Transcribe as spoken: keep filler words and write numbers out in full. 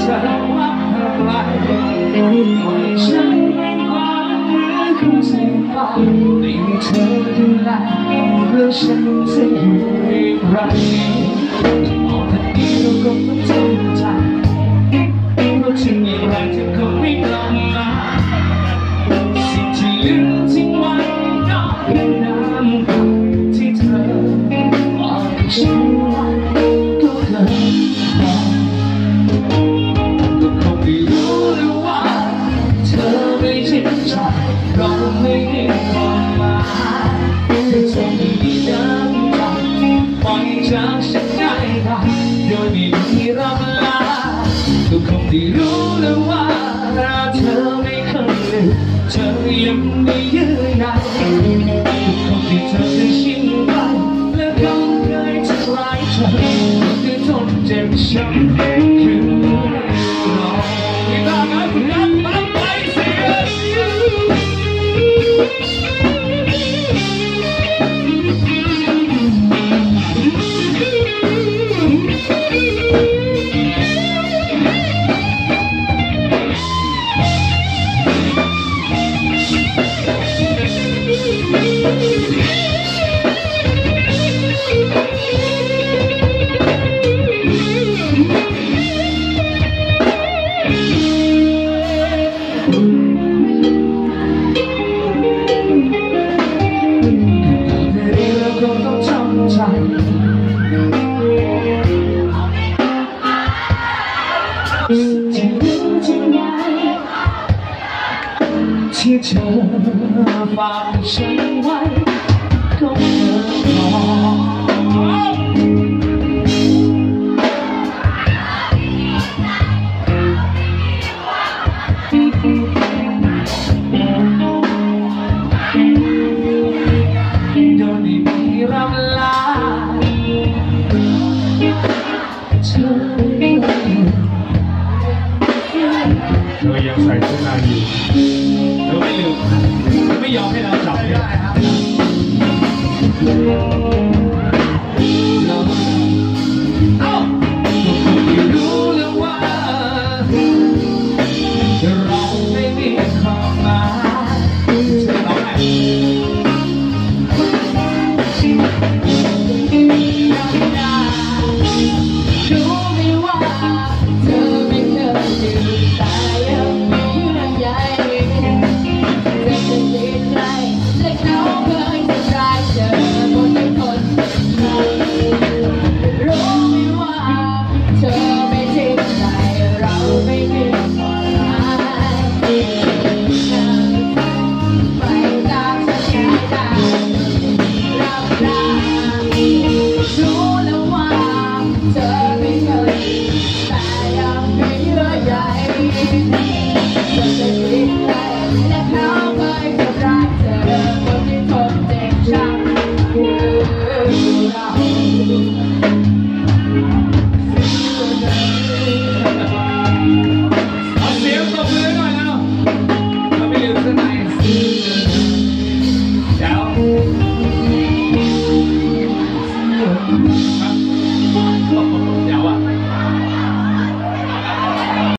ธอว่าอะไรปล่อยฉันเป็นความเหมือนคนสิ้นฟ้าไม่มีเธอดูแลแล้วฉันจะอยู่อย่างไรมองทันทีเราก็ต้องทำใจเพราะถึงอย่างไรเธอคงไม่กลับมาสิ่งที่ลืมทิ้งไว้ก็คือน้ำตาที่เธอบอกให้ฉันว่าก็เกินพอก็คงไม่รู้เลยว่าเธอไม่จริงใจก็ไม่ได้ความหมายแต่เธอไม่มีน้ำตาปล่อยจากฉันได้ได้โดยไม่มีรับลาก็คงได้รู้เลยว่าเธอไม่เคยลืมเธอยังไม่ยืนยันทุกคนที่เธอได้ชินไปและเขาเคยทำร้ายเธอแต่ทนเจ็บช้ำคือรอไม่ได้นะรักมันไปเสียที่เธอฝากฉันไว้ก็เพียงพอโดยไม่มีร่ำลาเธอไม่ลืมเธอยังใส่เสื้อในอยู่เธอไม่ลืมเธอไม่ยอมให้เรา